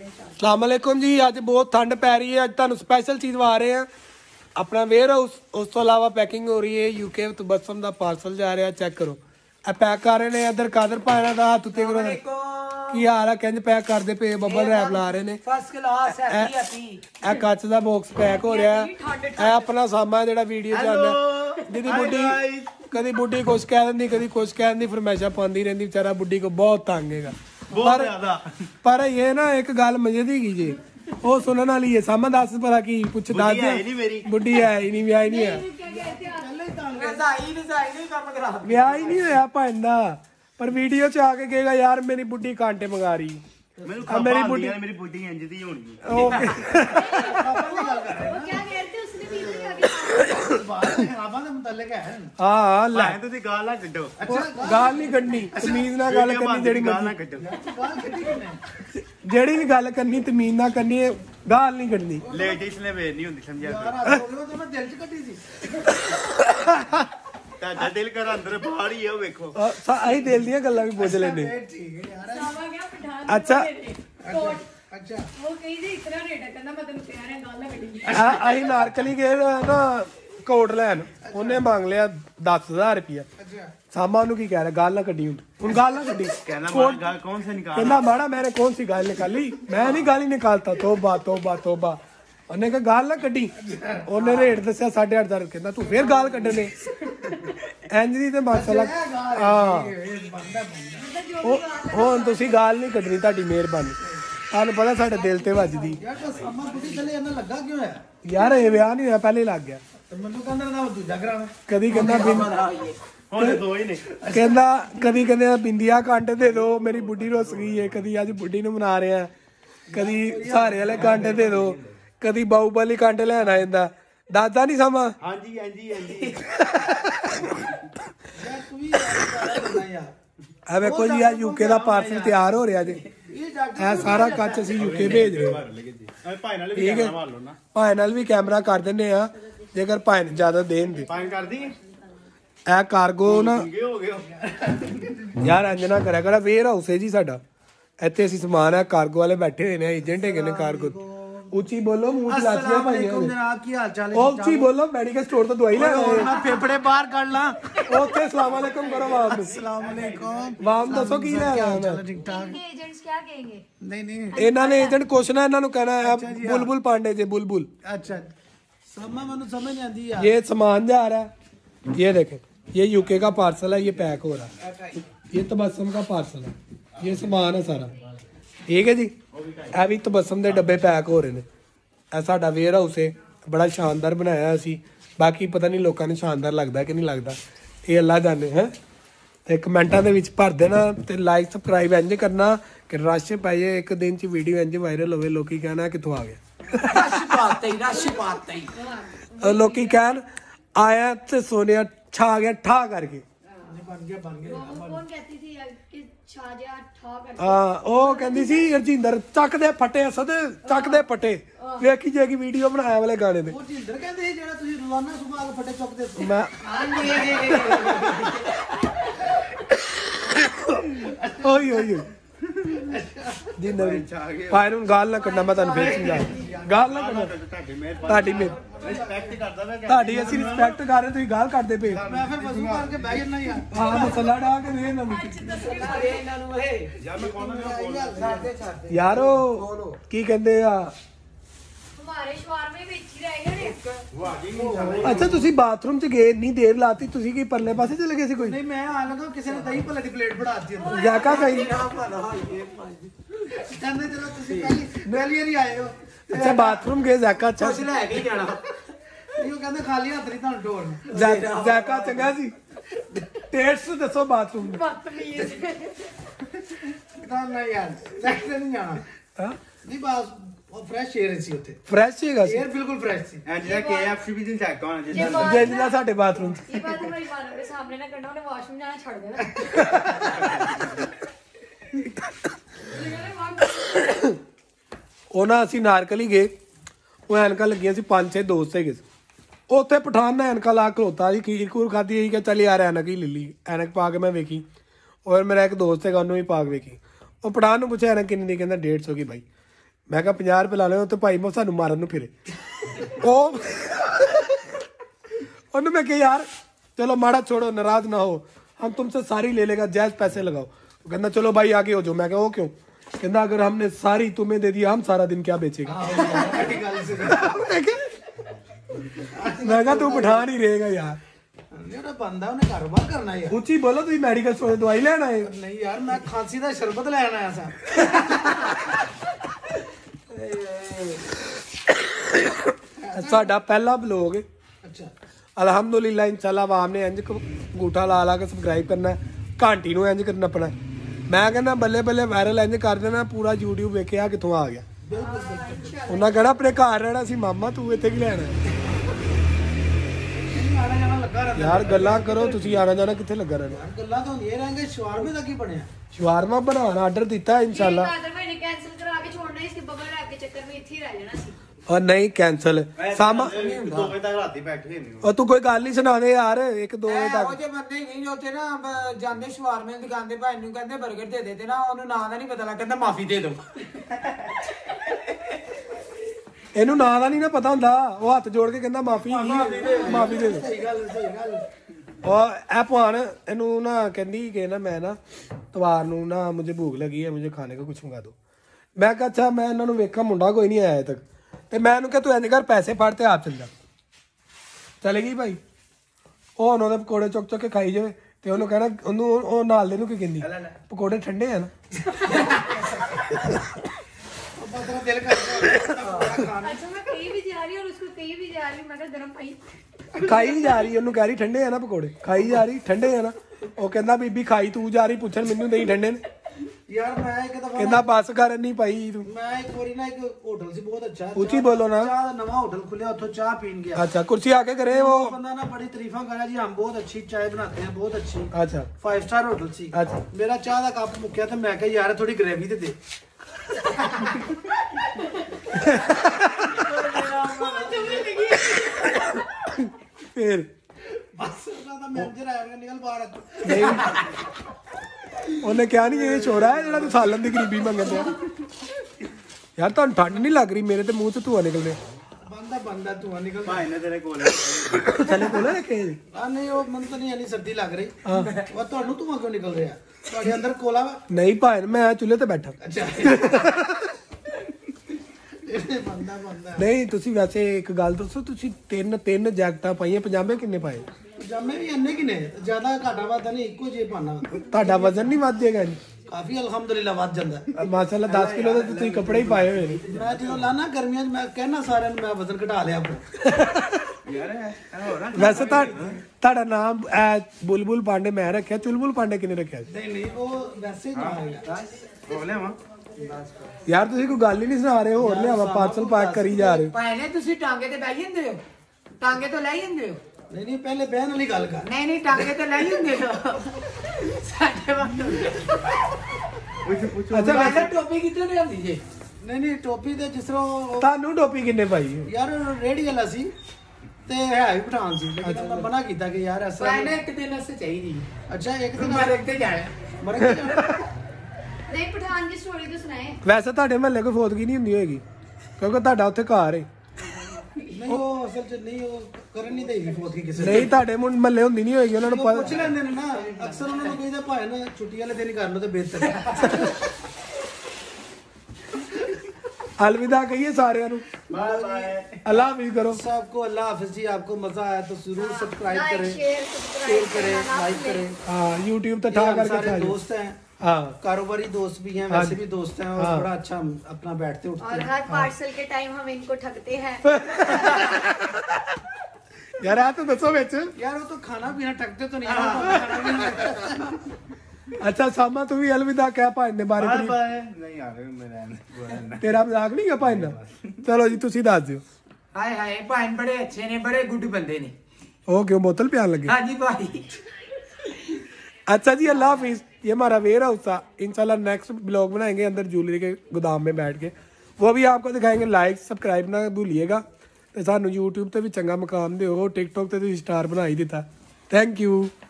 अस्सलाम वालेकुम जी। अज बहुत ठंड पै रही है, अज तुहानू स्पैशल चीज़ वा रहे हैं अपना वेयर हाउस। उस तो अलावा पैकिंग हो रही है, यूके तो बसम का पार्सल जा रहा। चेक करो ए पैक कर रहे हैं। इधर कादर पाना का हाथ उत्ते करो की हाल है, कहते पैक करते पे बब्बल रैप ला रहे हैं। ए कच का बॉक्स पैक हो रहा है। ए अपना सामा जो वीडियो चल जिदी बुढ़ी कभी बुढ़ी कुछ कह दी कभी कुछ कह दी फरमाइशा पाती रहती, बेचारा बुढ़ी को बहुत तंग है। पर ये ना एक गल मजे दी की जी वो सुनने वाली है। सामा दस पता की कुछ दस बुढ़ी है ही नहीं, ब्याह ही नहीं है, ब्याह ही नहीं होया भैन दा। पर वीडियो च आके कहेगा यार मेरी बुढ़ी कांटे मंगा रही, मेरी बुढ़ी इंज दी होनी। हाँ गाल नहीं कड्ढनी, तमीज नाल गल करनी, जेड़ी भी गल करनी तमीज नाल करनी, गाल नहीं कड्ढनी। लेडीज ने वेर नहीं हुंदी, समझिया ताजा दिल कर अंदर बाहर ही है वेखो। अही दिल दी गल्लां भी पुछ लेने। अच्छा अही नारकली गए ना कोट लैन, उन्हें मांग लिया 10,000 रुपया। सामा की कह रहा गाल ना कड्डी, हूं गाल ना कड्डी, कहना माड़ा मैंने कौन सी गाल निकाली, मैं नहीं गाली निकालता। तोबा तोबा तोबा। उन्हें कहा गाल ना कड्डी, उन्हें रेट दसिया 8,500। कहना तू फिर गाल कड्डने इंज दी ते माशाअल्लाह। हाँ हुण तुसीं गाल नहीं कड्डनी, तुहाडी मेहरबानी। तुहानू पता साडे दिल ते वजदी यार, ये ब्याह नहीं होया पहले लग गया। कदी कहना बिंदिया कांटे दे दो, मेरी बुढ़ी रुस गई है। कदी अज बुढ़ी नू मना रहे हैं, कदी सहारे वाले कांटे दे दो, कदी बाहुबली कांटे लैन आ जांदा। दादा नहीं समा वेखो जी आ यूके का पार्सल तैयार हो रहा जी। ए सारा कच असीं यूके भेज रहे, ठीक है। भाई नाल भी कैमरा कर देने आ जेकर भाई ज्यादा देन दे। ए कार्गो ना यार इंज ना करा कर, वेयर हाउस है जी साडा, इत्थे असीं समान है कार्गो वाले बैठे हुए ने, एजेंट है ने कार्गो। उची बोलो मुंह लाचियां पाइयां जनाब, की हाल चाल है? उची बोलो, मेडिकल स्टोर तो दवाई ले आए मैं फेफड़े बाहर काट ला। ओके अस्सलाम वालेकुम करो वाम। अस्सलाम वालेकुम वाम दसो की ले आया मैं। ठीक ठाक एजेंट्स क्या कहेंगे? नहीं इन्हां ने एजेंट कुछ ना, इन्हां नु कहना है बुलबुल पांडे जे बुलबुल। अच्छा सामा मैंने समझ नहीं आती यार। ये सामान जा रहा है, ये देखें ये यूके का पार्सल है, ये पैक हो रहा है। ये तबस्सुम का पार्सल है, ये सामान है सारा, ठीक है जी। ਇਹ ਵੀ तबस्सुम ਦੇ डब्बे पैक हो रहे हैं। ਇਹ ਸਾਡਾ वेयर हाउस है, बड़ा शानदार बनाया असी। बाकी पता नहीं लोगों ने शानदार लगता कि नहीं लगता, ये अल्लाह जाने है। तो कमेंटा के भर देना, तो लाइक सबसक्राइब इंज करना कि रश पाइए एक दिन च वीडियो इंज वायरल हो, लोग कहना कितों आ गया, लोग कहन आया तो सोने छा गया ठा करके। हरजिंदर चक दे फटे, सद चक दे फटे, वेखी जाएगी वीडियो बनाया वाले गाने में। भाई हूं गाल ना कड्डना, मैं तुहानू फिर समझा, गाल ना कड्डना, तुहाडी तुहाडी असीं रिस्पैक्ट कर रहे, तुसीं गाल करदे पे। हां मसला डा के वे ना यारो की कहंदे आ। अच्छा तुसी बाथरूम च गए, इन्नी देर लाती, तुसी की परले पासे चले गए सी कोई? नहीं मैं आ लगा किसी ने दही भल्ले दी प्लेट फड़ा दी अंदर जाका कहीं कहंदे चलो तुसी पहली वारी आए हो। अच्छा बाथरूम गए जाका? अच्छा तुसी ले के जाना, यो कहंदे खाली हाथ नहीं तां ढोल जाका चंगा सी। टेस्ट दसो बाथरूम बदतमीज ना यार, लेके नहीं जाना। हां नहीं बस फ्रेश एयर सी उत्ते, फ्रेश हैगा सी, एयर बिल्कुल फ्रेश सी। जेड़ा केएफसी भी दिन चेक होना जिंदा साडे बाथरूम ये बात मेरी मानो के सामने ना करना, उन्हें वॉशरूम जाना छोड़ देना। ओना असी नारकली गए, वो ऐनका लगियां सी, 5-6 दोस्त है उत्थे। पठान ने ऐनका ला खलोता जी, खीर खूर खाधी, यही चल यार ऐनक ही ले ली। ऐनक पा के मैं वेखी, और मेरा एक दोस्त है उन्होंने भी पा के वेखी। वो पठान ने पूछा ऐनक किन्नी दी, कहंदा 150 की भाई। मैं कहा 50 रुपए ला लो तो भाई मैं सानू मारन नूं फिरे उन्होंने मैं कहा यार चलो माड़ा छोड़ो नाराज ना हो हम तुमसे सारी ले लेगा जायज पैसे लगाओ। वो कहना चलो भाई आगे हो जाओ। मैं कहा वो क्यों? कहना अगर हमने सारी तुम्हें दे दिया हम सारा दिन क्या बेचेगा। मैं कहा तू पठान ही रहेगा यार बंदा उन्हें कारोबार करना है। ऊंची बोलो तुम मेडिकल स्टोर दवाई लेना है? नहीं यार मैं खांसी का शरबत लेना आया सा। साडा पहला ब्लॉग अच्छा अलहमदुलिल्लाह इंशाल्लाह आवाम ने इंज अंगूठा ला ला के सब्सक्राइब करना है घंटी नूं इंज करना अपना। मैं कहना बल्ले बल्ले वायरल इंज कर देना पूरा यूट्यूब वेखे आ कितों आ गया। उन्हें कहना अपने घर रहना सी मामा तू इत्थे की लेना यार गल्लां करो तुसी आना जाना कित्थे लगा रहना गल्लां तो होंदियां रहेंगे। शवारमे दा की बनया? शवारमा बनाना आर्डर दिता इंशाल्लाह कैंसिल करा के छोड़ना इसके बगल रख के चक्कर में इत्थे ही रह जाना सी। और नहीं कैंसल सामा 2 बजे तक राती बैठे नहीं और तू कोई गल नहीं सुना दे यार 1-2 बजे तक। ਉਹ ਜੇ ਬੰਦੇ ਨਹੀਂ ਉੱਥੇ ਨਾ ਜਾਂਦੇ ਸ਼ਵਾਰਮੇ ਦੀ ਦੁਕਾਨ ਤੇ ਭਾਈ ਨੂੰ ਕਹਿੰਦੇ 버ਗਰ ਦੇ ਦੇ ਤੇ ਨਾ ਉਹਨੂੰ ਨਾਂ ਦਾ ਨਹੀਂ ਪਤਾ ਲੱਗ ਕਹਿੰਦਾ ਮਾਫੀ ਦੇ ਦਿਓ। ਇਹਨੂੰ ਨਾਂ ਦਾ ਨਹੀਂ ਨਾ ਪਤਾ ਹੁੰਦਾ ਉਹ ਹੱਥ ਜੋੜ ਕੇ ਕਹਿੰਦਾ ਮਾਫੀ ਮਾਫੀ ਦੇ ਦੇ। ਸਹੀ ਗੱਲ और ए भान इनू ना कहती कि ना मैं ना तवार नू ना मुझे भूख लगी है मुझे खाने का कुछ मंगा दो। मैं कहा अच्छा मैं इन्होंने वेखा मुंडा कोई नहीं आया तक तो मैं क्या तू इंज कर पैसे फड़ ते आप चल जा। चले गई भाई ਉਹ ਉਹਨਾਂ ਦੇ ਪਕੌੜੇ ਚੁੱਕ ਚੁੱਕ ਕੇ ਖਾਈ ਜਾਵੇ ਤੇ ਉਹਨੂੰ ਕਹਿਣਾ ਉਹਨੂੰ ਉਹ ਨਾਲ ਦੇ ਨੂੰ ਕੀ ਕਹਿੰਦੀ ਪਕੌੜੇ ਠੰਡੇ ਆ ਨਾ। ਪਤਾ ਦਿਲ ਕਰਦਾ अच्छा मैं कहीं भी जा रही हूँ और उसको कहीं भी जा रही हूँ मैं गरम पाई ਖਾਈ ਨਹੀਂ ਜਾ ਰਹੀ ਉਹਨੂੰ ਕਹਿ ਰਹੀ ਠੰਡੇ ਆ ਨਾ ਪਕੌੜੇ ਖਾਈ ਜਾ ਰਹੀ ਠੰਡੇ ਆ ਨਾ। ਉਹ ਕਹਿੰਦਾ ਬੀਬੀ ਖਾਈ ਤੂੰ ਜਾ ਰਹੀ ਪੁੱਛਣ ਮੈਨੂੰ ਨਹੀਂ ਠੰਡੇ ਨੇ। ਯਾਰ ਮੈਂ ਇੱਕ ਦਫਾ ਕਹਿੰਦਾ ਬੱਸ ਕਰ ਨਹੀਂ ਪਾਈ ਤੂੰ। ਮੈਂ ਇੱਕ ਵਾਰੀ ਨਾ ਇੱਕ ਹੋਟਲ ਸੀ ਬਹੁਤ ਅੱਛਾ ਉੱਚੀ ਬੋਲੋ ਨਾ। ਚਾਹ ਦਾ ਨਵਾਂ ਹੋਟਲ ਖੁੱਲਿਆ ਉੱਥੋਂ ਚਾਹ ਪੀਣ ਗਿਆ। अच्छा कुर्सी आके करे वो बंदा ना बड़ी तारीफा कर रहा जी हम बहुत अच्छी चाय बनाते हैं बहुत अच्छी। अच्छा 5 स्टार होटल सी। अच्छा मेरा चाह ਦਾ ਕੱਪ ਮੁੱਕਿਆ ਤੇ ਮੈਂ ਕਿਹਾ ਯਾਰ ਥੋੜੀ ਗ੍ਰੇਵੀ ਤੇ ਦੇ। फिर ਬਸ ਉਹਦਾ ਤਾਂ ਮੈਨੇਜਰ ਆਇਆ ਨਿਕਲ ਬਾਹਰ। नहीं ਉਹਨੇ ਕਿਹਾ ਨਹੀਂ ਇਹ ਛੋਰਾ ਹੈ ਜਿਹੜਾ ਤੂੰ ਸਾਲਨ ਦੀ ਗਰੀਬੀ ਮੰਗਦਾ ਯਾਰ ਤੁਹਾਨੂੰ ਠੰਡ ਨਹੀਂ ਲੱਗ ਰਹੀ ਮੇਰੇ ਤੇ ਮੂੰਹ ਤੋਂ ਧੂਆ ਨਿਕਲ ਰਿਹਾ। ਬੰਦਾ ਧੂਆ ਨਿਕਲ ਭਾਈ ਨੇ ਤੇਰੇ ਕੋਲ ਚਲੇ ਕੋਲੇ ਰੱਖੇ ਆ ਨਹੀਂ ਉਹ ਮੈਨੂੰ ਤਾਂ ਨਹੀਂ ਇੰਨੀ ਸਰਦੀ ਲੱਗ ਰਹੀ। ਉਹ ਤੁਹਾਨੂੰ ਧੂਆ ਕਿਉਂ ਨਿਕਲ ਰਿਹਾ? ਤੁਹਾਡੇ ਅੰਦਰ ਕੋਲਾ ਵਾ? ਨਹੀਂ ਭਾਈ ਮੈਂ ਚੁੱਲ੍ਹੇ ਤੇ ਬੈਠਾ। ਅੱਛਾ ਬੰਦਾ ਨਹੀਂ ਤੁਸੀਂ ਵੈਸੇ ਇੱਕ ਗੱਲ ਦੱਸੋ ਤੁਸੀਂ ਤਿੰਨ ਜੈਕਟਾਂ ਪਾਈਆਂ ਪਜਾਮੇ ਕਿੰਨੇ ਪਾਏ? ਪਜਾਮੇ ਵੀ ਇੰਨੇ ਕਿਨੇ ਜ਼ਿਆਦਾ ਘਾਟਾ ਵਾਧਾ ਨਹੀਂ ਇੱਕੋ ਜਿਹੇ ਪਾਣਾ। ਤੁਹਾਡਾ ਵਜ਼ਨ ਨਹੀਂ ਵੱਧ ਜਾਏਗਾ ਜੀ? ਕਾਫੀ ਅਲਹਮਦੁਲਿਲਾ ਵੱਧ ਜਾਂਦਾ। ਮਾਸ਼ਾਅੱਲਾ 10 ਕਿਲੋ ਦੇ ਤੁਸੀਂ ਕੱਪੜੇ ਹੀ ਪਾਏ ਹੋਏ ਨੇ। ਮੈਂ ਜਦੋਂ ਲਾਣਾ ਗਰਮੀਆਂ 'ਚ ਮੈਂ ਕਹਿਣਾ ਸਾਰਿਆਂ ਨੂੰ ਮੈਂ ਵਜ਼ਨ ਘਟਾ ਲਿਆ ਆਪਣਾ। ਵੈਸੇ ਤੁਹਾਡਾ ਨਾਮ ਬੁਲਬੁਲ ਪਾਂਡੇ ਮੈਂ ਰੱਖਿਆ ਚੁਲਬੁਲ ਪਾਂਡੇ ਕਿਨੇ ਰੱਖਿਆ? ਨਹੀਂ ਉਹ ਵੈਸੇ ਹੀ ਨਾ ਹੈਗਾ। ਬੋਲਿਆ ਯਾਰ ਤੁਸੀਂ ਕੋਈ ਗੱਲ ਹੀ ਨਹੀਂ ਸੁਣਾ ਰਹੇ ਹੋਰ ਲਿਆਵਾ ਪਾਰਸਲ ਪੈਕ ਕਰੀ ਜਾ ਰਹੇ ਹੋ। ਭਾਣੇ ਤੁਸੀਂ ਟਾਂਗੇ ਤੇ ਬਹਿ ਜਾਂਦੇ ਹੋ ਟਾਂਗੇ ਤੋਂ ਲੈ ਜਾਂਦੇ ਹੋ? ਨਹੀਂ ਪਹਿਲੇ ਬਹਿਣ ਵਾਲੀ ਗੱਲ ਕਰ। ਨਹੀਂ ਟਾਂਗੇ ਤੇ ਲੈ ਜਾਂਦੇ ਹੋ ਸਾਡੇ ਵੱਲ ਅੱਛਾ ਵੈਸੇ ਟੋਪੀ ਕਿੱਥੋਂ ਲਿਆਂਦੀ ਜੇ? ਨਹੀਂ ਟੋਪੀ ਤੇ ਜਿਸ ਤਰ੍ਹਾਂ ਤੁਹਾਨੂੰ ਟੋਪੀ ਕਿੰਨੇ ਪਾਈ? ਯਾਰ ਰੇੜੀ ਵਾਲਾ ਸੀ ਤੇ ਹੈ ਵੀ ਪਠਾਨ ਸੀ ਲੇਕਿਨ ਮੈਂ ਮਨਾ ਕੀਤਾ ਕਿ ਯਾਰ ਐਸਾ ਭਾਣੇ ਇੱਕ ਦਿਨ ਅਸੇ ਚਾਹੀਦੀ। ਅੱਛਾ ਇੱਕ ਦਿਨ ਮਰਕ ਤੇ ਜਾਣਾ ਮਰਕ नहीं पठान की स्टोरी तो सुनाए। ਵੈਸੇ ਤੁਹਾਡੇ ਮਹੱਲੇ ਕੋਈ ਫੋਤਗੀ ਨਹੀਂ ਹੁੰਦੀ ਹੋਏਗੀ ਕਿਉਂਕਿ ਤੁਹਾਡਾ ਉੱਥੇ ਘਰ ਹੈ। ਨਹੀਂ ਉਹ ਅਸਲ 'ਚ ਨਹੀਂ ਉਹ ਕਰਨ ਨਹੀਂ ਦੇਗੀ ਫੋਟਕੀ ਕਿਸੇ ਨਹੀਂ ਤੁਹਾਡੇ ਮਹੱਲੇ ਹੁੰਦੀ ਨਹੀਂ ਹੋਏਗੀ ਉਹਨਾਂ ਨੂੰ ਪੁੱਛ ਪਤਾ। ਲੈਂਦੇ ਨੇ ਨਾ ਅਕਸਰ ਉਹਨਾਂ ਨੂੰ ਕਹਿੰਦੇ ਭਾਈ ਨਾ ਛੁੱਟੀ ਵਾਲੇ ਦਿਨ ਕਰ ਲਓ ਤੇ ਬਿਹਤਰ ਹੈ। अलविदा कहिए सारे बाय बाय अल्लाह हाफिज करो सबको। अल्लाह हाफिज जी। आपको मजा आया तो जरूर सब्सक्राइब करें शेयर करें लाइक करें। हाँ यूट्यूब तो ये ठा हम करके सारे खा लो। दोस्त हैं हाँ कारोबारी दोस्त भी हैं वैसे भी दोस्त हैं और बड़ा अच्छा हम अपना बैठते उठते और हैं। हर पार्सल के टाइम हम इनको ठगते हैं। यार आ तो दसो बिच यार वो तो खाना पीना ठगते तो नहीं है, वो तो खाना पीना ठगते हैं। अच्छा सामा तू भी अलविदा क्या भाई ने बारे ਬਾਏ में ਬਾਏ ਨਹੀਂ ਯਾਰ ਮੇਰਾ तेरा मजाक नहीं है भाई ना चलो जी तुसी दस दियो ਹਾਏ ਹਾਏ ਭਾਣ ਬੜੇ ਅੱਛੇ ਨੇ ਬੜੇ ਗੁੱਡ ਬੰਦੇ ਨੇ। ओ क्यों बोतल पियान लगे? ਹਾਂਜੀ ਭਾਈ। अच्छा जी अल्लाह हाफिज। ये हमारा वेयर हाउस था इंशाल्लाह नेक्स्ट ब्लॉग बनाएंगे अंदर ज्वेलरी के गोदाम में बैठ के वो भी आपको दिखाएंगे। लाइक सब्सक्राइब ना भूलिएगा तो सानू यूट्यूब ते भी चंगा मकाम दो टिकटॉक ते स्टार बना ही दिता। Thank you.